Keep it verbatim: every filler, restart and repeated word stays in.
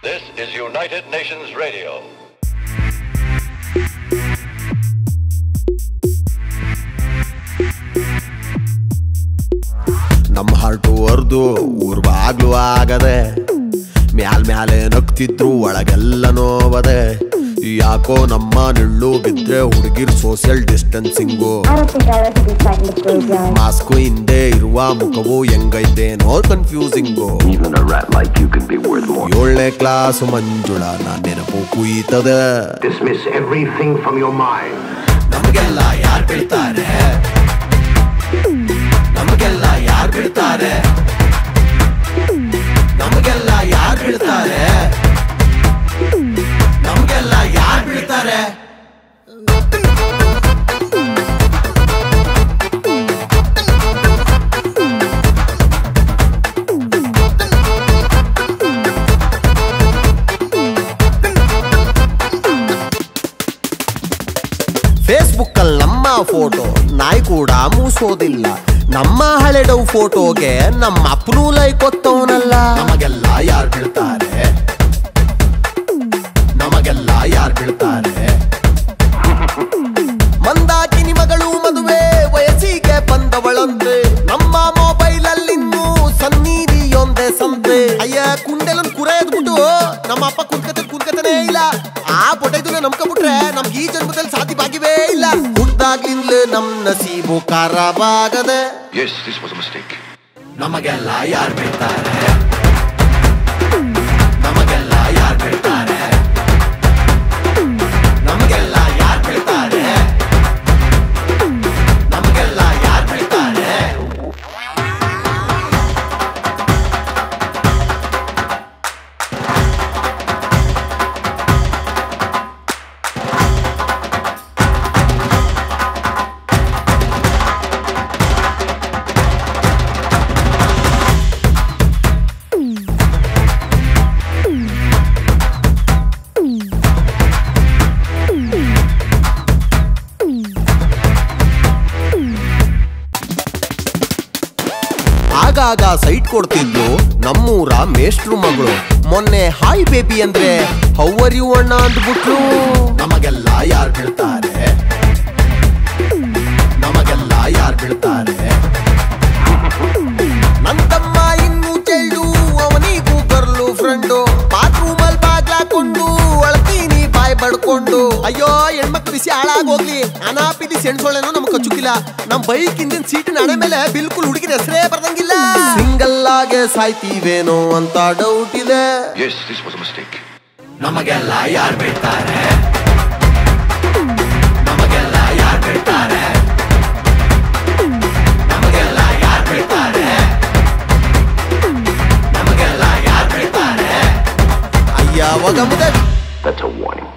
This is United Nations Radio. ನಮ್ಮ heart ಅರ್ದು ಊರ್ ಬಾಗ್ಲು ಆಗದೆ ಮ್ಯಾಲ್ ಮ್ಯಾಲೆ ನಗ್ತಿದ್ರು ಒಳಗೆಲ್ಲ ನೋವದೆ ಯಾಕೋ ನಮ್ಮ ನಿಳ್ಳು ಬಿದ್ರೆ ಹುಡುಗಿರ್ ಸೋಷಿಯಲ್ ಡಿಸ್ಟೆನ್ಸಿಂಗು ಮಾಸ್ಕು ಹಿಂದೆ ಇರುವ ಮುಖವು ಹೆಂಗೈತೇನೋ ಕನ್ಫ್ಯೂಸಿಂಗು ಏಳನೇ ಕ್ಲಾಸ್ ಮಂಜುಳ ನಾನ್ ನೆನಪು ಕುಯ್ತದೆ ನಮಗೆಲ್ಲ ಯಾರು ಬೀಳ್ತಾರೆ ನಮಗೆಲ್ಲ ಯಾರು ಬೀಳ್ತಾರೆ ನಮಗೆಲ್ಲ ಯಾರು ಬೀಳ್ತಾರೆ ನಮಗೆಲ್ಲ ಯಾರು ಬೀಳ್ತಾರೆ ಫೇಸ್ಬುಕ್ ಅಲ್ಲಿ ನಮ್ಮ ಫೋಟೋ ನಾಯಿ ಕೂಡ ಮೂಸೋದಿಲ್ಲ ನಮ್ಮ ಹಳೆಡವು ಫೋಟೋಗೆ ನಮ್ಮ ಅಪ್ಪನೂ ಲೈಕ್ ಕೊತ್ತವನಲ್ಲ ನಮಗೆಲ್ಲ ಯಾರು ಬೀಳ್ತಾರೆ ನಮಗೆಲ್ಲ ಯಾರು ಬೀಳ್ತಾರೆ ಮಂದಾಕಿನಿ ಮಗಳು ಮದುವೆ ವಯಸ್ಸಿಗೆ ಬಂದವಳಂತೆ ನಮ್ಮ ಮೊಬೈಲ್ ಅಲ್ಲಿ ಇನ್ನೂ ಸನ್ನಿಧಿಯೊಂದೇ ಸಂತೆ ಅಯ್ಯ ಕುಂಡೆಲನ್ ಕುರೆದ್ಬಿಟ್ಟು ನಮ್ಮ ಅಪ್ಪ ಕುಂತ್ಕತೆ ಕುಂತ್ಕತನೇ ಇಲ್ಲ ಆ ಪೊಟೆದನ್ನ ನಂಬ್ಕೊಂಡ್ಬಿಟ್ರೆ ನಮ್ಗೆ ಈ ಜನ್ಮದಲ್ಲಿ ಸಾಧ್ಯವಾಗಿವೇ ಇಲ್ಲ ಹುಟ್ಟಾಗ್ಲಿಂದಲೇ ನಮ್ ನಸೀಬು ಖರಾಬಾಗದೆ Yes, this was a mistake. ನಮಗೆಲ್ಲ ಯಾರು ಬೀಳ್ತಾರೆ ನಮಗೆಲ್ಲ ಯಾರು ಬೀಳ್ತಾರೆ ನಮಗೆಲ್ಲ ಯಾರು ಬೀಳ್ತಾರೆ ನಮಗೆಲ್ಲ ಯಾರು ಬೀಳ್ತಾರೆ ಆಗಾಗ ಸೈಟ್ ಕೊಡ್ತಿದ್ಲು ನಮ್ಮೂರ ಮೇಷ್ಟ್ರು ಮಗಳು ಮೊನ್ನೆ ಹಾಯ್ ಬೇಬಿ ಅಂದ್ರೆ ಹೌವರ್ ಯು ಅಣ್ಣ ಅಂದ್ಬಿಟ್ರು ನಮಗೆಲ್ಲ ಯಾರು ಬೀಳ್ತಾರೆ ನಮಗೆಲ್ಲ ಯಾರು ಬೀಳ್ತಾರೆ ನನ್ ತಮ್ಮ ಇನ್ನು ಚೆಲ್ಡು ಅವನಿಗೂ ಗರ್ಲು ಫ್ರೆಂಡು ಬಾತ್ರೂಮ್ ಅಲ್ಲಿ ಬಾಗ್ಲಾಕೊಂಡು ಅಳ್ತೀನಿ ಬಾಯ್ ಬಡ್ಕೊಂಡು ಅಯ್ಯೋ ಹೆಣ್ಮಕ್ಳು ಬಿಸಿ ಹಾಳಾಗೋಗ್ಲಿ ಅನಾಪಿದಿ ಸೆಣ್ಸೊಳ್ಳೆನೋ ನಮ್ಗೆ ಕಚ್ಚುಕಿಲ್ಲ ನಮ್ ಬೈಕ್ ಇಂದಿನ ಸೀಟಿನ ಹಣೆ ಮೇಲೆ ಬಿಲ್ಕುಲ್ ಹುಡುಗಿನ ಹೆಸರೇ ಬರ್ದಂಗಿಲ್ಲ ಸಿಂಗಲ್ ಆಗೆ ಸಾಯ್ತೀವೇನೋ ಅಂತ ಡೌಟ್ ಇದೆ Yes, this was a mistake. ನಮಗೆಲ್ಲ ಯಾರು ಬೀಳ್ತಾರೆ ನಮಗೆಲ್ಲ ಯಾರು ಬೀಳ್ತಾರೆ ನಮಗೆಲ್ಲ ಯಾರು ಬೀಳ್ತಾರೆ ನಮಗೆಲ್ಲ ಯಾರು ಬೀಳ್ತಾರೆ ಅಯ್ಯ ಹೋಗ ಮುದೆ That's a warning.